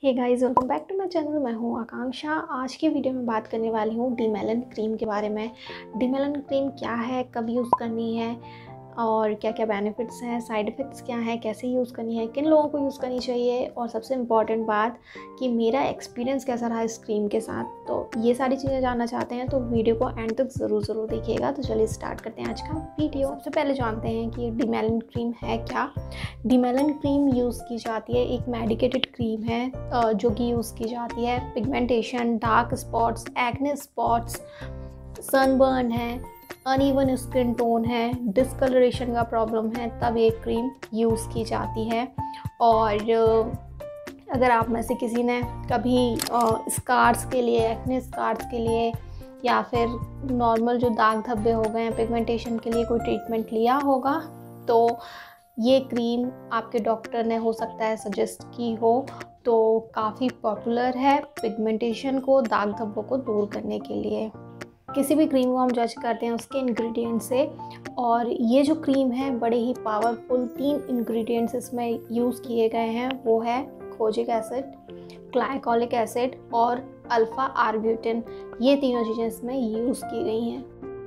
Hey guys, welcome back to my channel. मैं हूँ आकांक्षा। आज की वीडियो में बात करने वाली हूँ डीमेलन क्रीम के बारे में। डीमेलन क्रीम क्या है, कब यूज़ करनी है और क्या क्या बेनिफिट्स हैं, साइड इफ़ेक्ट्स क्या हैं, कैसे यूज़ करनी है, किन लोगों को यूज़ करनी चाहिए और सबसे इम्पॉर्टेंट बात कि मेरा एक्सपीरियंस कैसा रहा इस क्रीम के साथ। तो ये सारी चीज़ें जानना चाहते हैं तो वीडियो को एंड तक ज़रूर देखिएगा। तो चलिए स्टार्ट करते हैं आज का वीडियो। सबसे पहले जानते हैं कि डीमेलन क्रीम है क्या। डीमेलन क्रीम यूज़ की जाती है, एक मेडिकेटेड क्रीम है जो कि यूज़ की जाती है pigmentation, dark spots, acne spots, sunburn है, अनइवन स्किन टोन है, डिस्कलरेशन का प्रॉब्लम है, तब ये क्रीम यूज़ की जाती है। और अगर आप में से किसी ने कभी स्कार्स के लिए, एक्ने स्कार्स के लिए या फिर नॉर्मल जो दाग धब्बे हो गए हैं पिगमेंटेशन के लिए कोई ट्रीटमेंट लिया होगा तो ये क्रीम आपके डॉक्टर ने हो सकता है सजेस्ट की हो। तो काफ़ी पॉपुलर है पिगमेंटेशन को, दाग धब्बों को दूर करने के लिए। किसी भी क्रीम को हम जज करते हैं उसके इंग्रेडिएंट से, और ये जो क्रीम है बड़े ही पावरफुल 3 इंग्रेडिएंट्स इसमें यूज़ किए गए हैं। वो है कोजिक एसिड, ग्लाइकोलिक एसिड और अल्फ़ा आर्ब्यूटिन। ये तीनों चीज़ें इसमें यूज़ की गई हैं।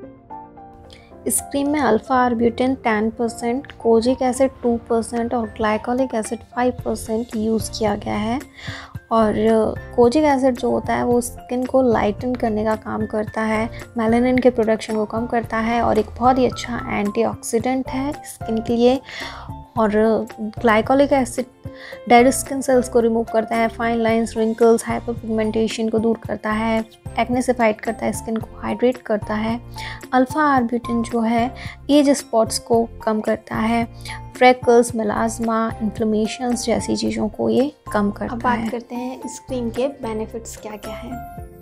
इस क्रीम में अल्फ़ा आर्ब्यूटिन 10%, कोजिक एसिड 2% और ग्लाइकोलिक एसिड 5% यूज़ किया गया है। और कोजिक एसिड जो होता है वो स्किन को लाइटन करने का काम करता है, मेलानिन के प्रोडक्शन को कम करता है और एक बहुत ही अच्छा एंटीऑक्सीडेंट है स्किन के लिए। और glycolic acid dead skin cells को रिमूव करता है, fine lines, wrinkles, hyper pigmentation को दूर करता है, एक्ने से फाइट करता है, स्किन को हाइड्रेट करता है। अल्फ़ा आर्ब्यूटिन जो है एज स्पॉट्स को कम करता है, फ्रेकल्स, मेलास्मा, इन्फ्लेमेशंस जैसी चीज़ों को ये कम करता है। अब बात करते हैं इस क्रीम के बेनिफिट्स क्या क्या हैं।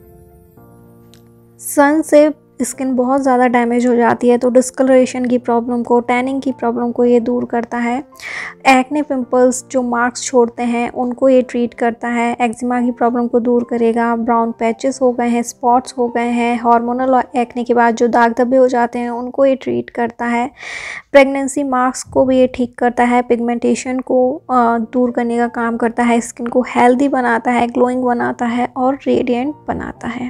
सन से स्किन बहुत ज़्यादा डैमेज हो जाती है तो डिस्कलरेशन की प्रॉब्लम को, टैनिंग की प्रॉब्लम को ये दूर करता है। एक्ने पिंपल्स जो मार्क्स छोड़ते हैं उनको ये ट्रीट करता है। एक्जिमा की प्रॉब्लम को दूर करेगा। ब्राउन पैचेस हो गए हैं, स्पॉट्स हो गए हैं, हार्मोनल एक्ने के बाद जो दाग धब्बे हो जाते हैं उनको ये ट्रीट करता है। प्रेगनेंसी मार्क्स को भी ये ठीक करता है, पिगमेंटेशन को दूर करने का काम करता है, स्किन को हेल्दी बनाता है, ग्लोइंग बनाता है और रेडिएंट बनाता है।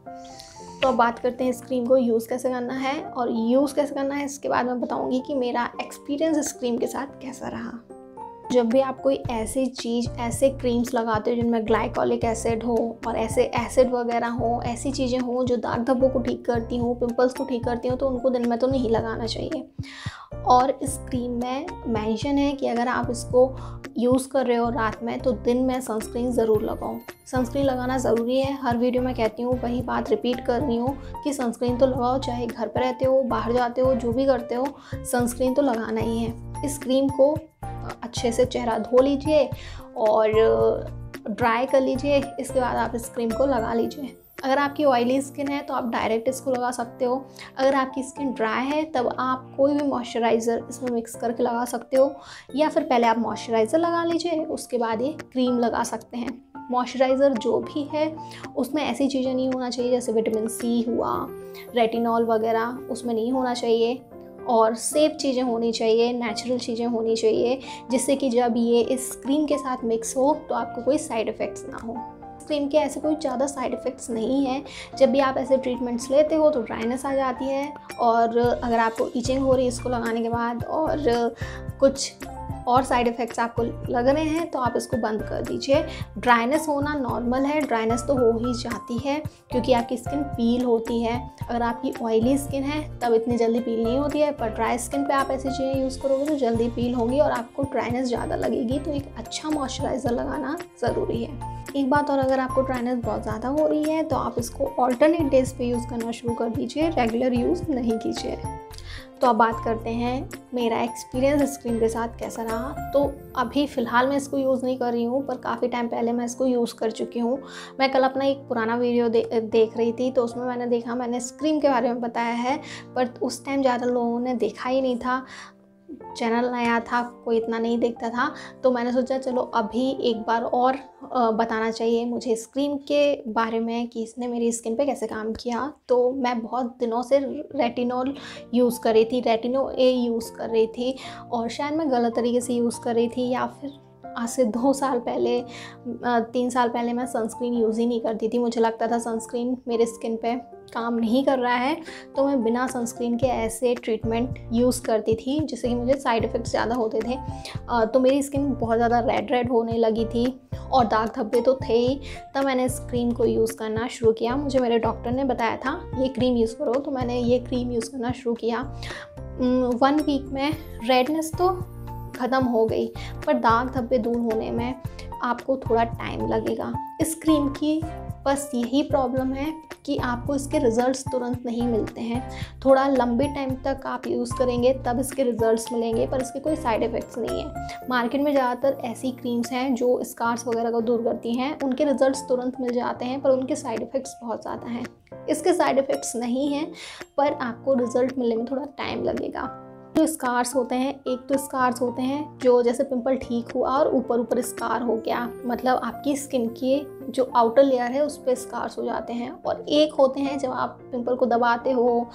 तो अब बात करते हैं इस क्रीम को यूज़ कैसे करना है, और यूज़ कैसे करना है इसके बाद मैं बताऊंगी कि मेरा एक्सपीरियंस इस क्रीम के साथ कैसा रहा। जब भी आप कोई ऐसी चीज़, ऐसे क्रीम्स लगाते हो जिनमें ग्लाइकोलिक एसिड हो और ऐसे एसिड वगैरह हो, ऐसी चीज़ें हो जो दाग धब्बों को ठीक करती हूँ, पिंपल्स को ठीक करती हूँ, तो उनको दिन में तो नहीं लगाना चाहिए। और इस क्रीम में मेंशन है कि अगर आप इसको यूज़ कर रहे हो रात में तो दिन में सनस्क्रीन ज़रूर लगाओ। सनस्क्रीन लगाना ज़रूरी है। हर वीडियो में कहती हूँ, वही बात रिपीट कर रही हूँ कि सनस्क्रीन तो लगाओ, चाहे घर पर रहते हो, बाहर जाते हो, जो भी करते हो, सनस्क्रीन तो लगाना ही है। इस क्रीम को अच्छे से चेहरा धो लीजिए और ड्राई कर लीजिए। इसके बाद आप इस क्रीम को लगा लीजिए। अगर आपकी ऑयली स्किन है तो आप डायरेक्ट इसको लगा सकते हो। अगर आपकी स्किन ड्राई है तब आप कोई भी मॉइस्चराइज़र इसमें मिक्स करके लगा सकते हो, या फिर पहले आप मॉइस्चराइज़र लगा लीजिए, उसके बाद ये क्रीम लगा सकते हैं। मॉइस्चराइज़र जो भी है उसमें ऐसी चीज़ें नहीं होना चाहिए जैसे विटामिन सी हुआ, रेटिनॉल वगैरह, उसमें नहीं होना चाहिए। और सेफ चीज़ें होनी चाहिए, नेचुरल चीज़ें होनी चाहिए, जिससे कि जब ये इस क्रीम के साथ मिक्स हो तो आपको कोई साइड इफ़ेक्ट्स ना हो। क्रीम के ऐसे कोई ज़्यादा साइड इफ़ेक्ट्स नहीं है। जब भी आप ऐसे ट्रीटमेंट्स लेते हो तो ड्राइनेस आ जाती है, और अगर आपको इचिंग हो रही है इसको लगाने के बाद और कुछ और साइड इफ़ेक्ट्स आपको लग रहे हैं तो आप इसको बंद कर दीजिए। ड्राइनेस होना नॉर्मल है, ड्राइनेस तो हो ही जाती है क्योंकि आपकी स्किन पील होती है। अगर आपकी ऑयली स्किन है तब इतनी जल्दी पील नहीं होती है, पर ड्राई स्किन पे आप ऐसी चीज़ें यूज़ करोगे तो जल्दी पील होगी और आपको ड्राइनेस ज़्यादा लगेगी। तो एक अच्छा मॉइस्चराइज़र लगाना ज़रूरी है। एक बात और, अगर आपको ड्राइनेस बहुत ज़्यादा हो रही है तो आप इसको ऑल्टरनेट डेज पे यूज़ करना शुरू कर दीजिए, रेगुलर यूज़ नहीं कीजिए। तो अब बात करते हैं मेरा एक्सपीरियंस इस क्रीम के साथ कैसा रहा। तो अभी फ़िलहाल मैं इसको यूज़ नहीं कर रही हूँ, पर काफ़ी टाइम पहले मैं इसको यूज़ कर चुकी हूँ। मैं कल अपना एक पुराना वीडियो देख रही थी तो उसमें मैंने देखा, मैंने इस क्रीम के बारे में बताया है, पर उस टाइम ज़्यादा लोगों ने देखा ही नहीं था। चैनल नया था, कोई इतना नहीं देखता था, तो मैंने सोचा चलो अभी एक बार और बताना चाहिए मुझे इस क्रीम के बारे में कि इसने मेरी स्किन पे कैसे काम किया। तो मैं बहुत दिनों से रेटिनॉल यूज़ कर रही थी, रेटिनो ए यूज़ कर रही थी, और शायद मैं गलत तरीके से यूज़ कर रही थी या फिर आज से 2 साल पहले 3 साल पहले मैं सनस्क्रीन यूज़ ही नहीं करती थी। मुझे लगता था सनस्क्रीन मेरे स्किन पे काम नहीं कर रहा है, तो मैं बिना सनस्क्रीन के ऐसे ट्रीटमेंट यूज़ करती थी जिससे कि मुझे साइड इफ़ेक्ट्स ज़्यादा होते थे। तो मेरी स्किन बहुत ज़्यादा रेड होने लगी थी और दाग धब्बे तो थे ही। तब मैंने इस क्रीम को यूज़ करना शुरू किया। मुझे मेरे डॉक्टर ने बताया था ये क्रीम यूज़ करो, तो मैंने ये क्रीम यूज़ करना शुरू किया। 1 वीक में रेडनेस तो ख़त्म हो गई, पर दाग धब्बे दूर होने में आपको थोड़ा टाइम लगेगा। इस क्रीम की बस यही प्रॉब्लम है कि आपको इसके रिज़ल्ट्स तुरंत नहीं मिलते हैं। थोड़ा लंबे टाइम तक आप यूज़ करेंगे तब इसके रिज़ल्ट्स मिलेंगे, पर इसके कोई साइड इफ़ेक्ट्स नहीं है। मार्केट में ज़्यादातर ऐसी क्रीम्स हैं जो स्कार्स वगैरह को दूर करती हैं, उनके रिज़ल्ट्स तुरंत मिल जाते हैं, पर उनके साइड इफ़ेक्ट्स बहुत ज़्यादा हैं। इसके साइड इफ़ेक्ट्स नहीं हैं, पर आपको रिज़ल्ट मिलने में थोड़ा टाइम लगेगा। जो स्कार्स होते हैं, एक तो स्कार्स होते हैं जो जैसे पिंपल ठीक हुआ और ऊपर स्कार हो गया, मतलब आपकी स्किन की जो आउटर लेयर है उस पर स्कार्स हो जाते हैं। और एक होते हैं जब आप पिंपल को दबाते हो,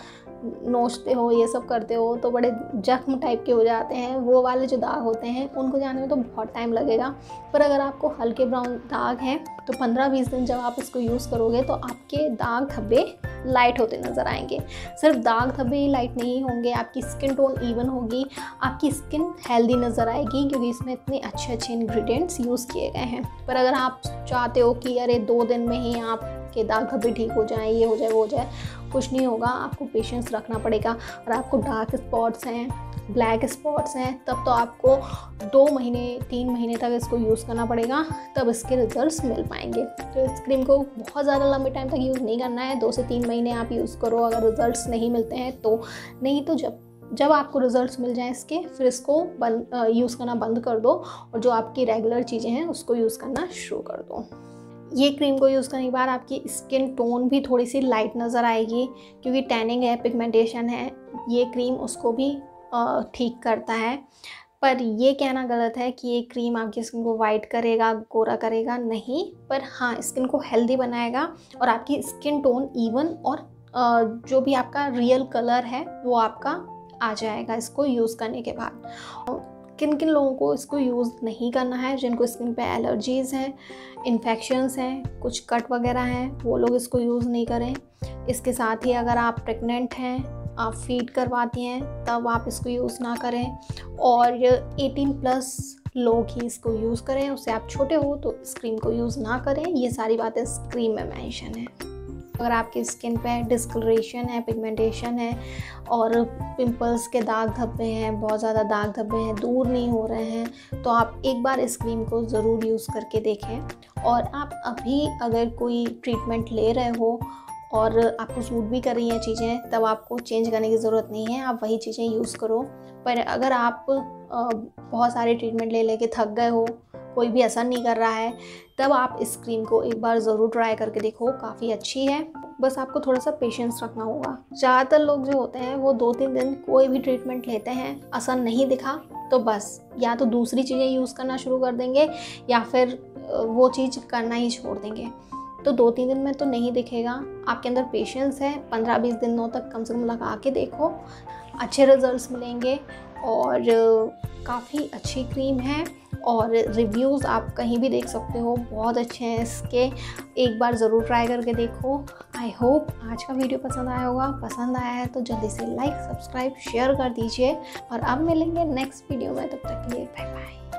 नोचते हो, ये सब करते हो तो बड़े जख्म टाइप के हो जाते हैं। वो वाले जो दाग होते हैं उनको जाने में तो बहुत टाइम लगेगा। पर अगर आपको हल्के ब्राउन दाग हैं तो 15-20 दिन जब आप इसको यूज़ करोगे तो आपके दाग धब्बे लाइट होते नज़र आएंगे। सिर्फ दाग धब्बे ही लाइट नहीं होंगे, आपकी स्किन टोन इवन होगी, आपकी स्किन हेल्दी नज़र आएगी, क्योंकि इसमें इतने अच्छे इंग्रेडिएंट्स यूज़ किए गए हैं। पर अगर आप चाहते हो कि अरे 2 दिन में ही आपके दाग धब्बे ठीक हो जाएं, ये हो जाए वो हो जाए, कुछ नहीं होगा। आपको पेशेंस रखना पड़ेगा। और आपको डार्क स्पॉट्स हैं, ब्लैक स्पॉट्स हैं, तब तो आपको 2 महीने 3 महीने तक इसको यूज़ करना पड़ेगा, तब इसके रिजल्ट्स मिल पाएंगे। तो इस क्रीम को बहुत ज़्यादा लंबे टाइम तक यूज़ नहीं करना है। 2 से 3 महीने आप यूज़ करो, अगर रिजल्ट्स नहीं मिलते हैं तो। नहीं तो जब आपको रिजल्ट्स मिल जाएं इसके, फिर इसको यूज़ करना बंद कर दो और जो आपकी रेगुलर चीज़ें हैं उसको यूज़ करना शुरू कर दो। ये क्रीम को यूज़ करने के बाद आपकी स्किन टोन भी थोड़ी सी लाइट नज़र आएगी, क्योंकि टैनिंग है, पिगमेंटेशन है, ये क्रीम उसको भी ठीक करता है। पर ये कहना गलत है कि ये क्रीम आपकी स्किन को वाइट करेगा, गोरा करेगा, नहीं। पर हाँ, स्किन को हेल्दी बनाएगा और आपकी स्किन टोन इवन और जो भी आपका रियल कलर है वो आपका आ जाएगा इसको यूज़ करने के बाद। किन किन लोगों को इसको यूज़ नहीं करना है? जिनको स्किन पे एलर्जीज़ हैं, इन्फेक्शंस हैं, कुछ कट वगैरह हैं, वो लोग इसको यूज़ नहीं करें। इसके साथ ही अगर आप प्रेग्नेंट हैं, आप फीड करवाती हैं, तब आप इसको यूज़ ना करें। और 18+ लोग ही इसको यूज़ करें। उससे आप छोटे हो तो इस क्रीम को यूज़ ना करें। ये सारी बातें इस क्रीम में मेंशन है। अगर आपकी स्किन पे डिस्कलरेशन है, पिगमेंटेशन है और पिंपल्स के दाग धब्बे हैं, बहुत ज़्यादा दाग धब्बे हैं, दूर नहीं हो रहे हैं, तो आप एक बार इस क्रीम को ज़रूर यूज़ करके देखें। और आप अभी अगर कोई ट्रीटमेंट ले रहे हो और आपको सूट भी कर रही हैं चीज़ें, तब आपको चेंज करने की ज़रूरत नहीं है, आप वही चीज़ें यूज़ करो। पर अगर आप बहुत सारे ट्रीटमेंट ले लेके थक गए हो, कोई भी असर नहीं कर रहा है, तब आप इस क्रीम को एक बार ज़रूर ट्राई करके देखो, काफ़ी अच्छी है। बस आपको थोड़ा सा पेशेंस रखना होगा। ज़्यादातर लोग जो होते हैं वो 2-3 दिन कोई भी ट्रीटमेंट लेते हैं, असर नहीं दिखा तो बस या तो दूसरी चीज़ें यूज़ करना शुरू कर देंगे या फिर वो चीज़ करना ही छोड़ देंगे। तो 2-3 दिन में तो नहीं दिखेगा। आपके अंदर पेशेंस है, 15-20 दिनों तक कम से कम लगा के देखो, अच्छे रिजल्ट्स मिलेंगे। और काफ़ी अच्छी क्रीम है और रिव्यूज़ आप कहीं भी देख सकते हो, बहुत अच्छे हैं इसके। एक बार ज़रूर ट्राई करके देखो। आई होप आज का वीडियो पसंद आया होगा। पसंद आया है तो जल्दी से लाइक, सब्सक्राइब, शेयर कर दीजिए। और अब मिलेंगे नेक्स्ट वीडियो में, तब तक के लिए बाय बाय।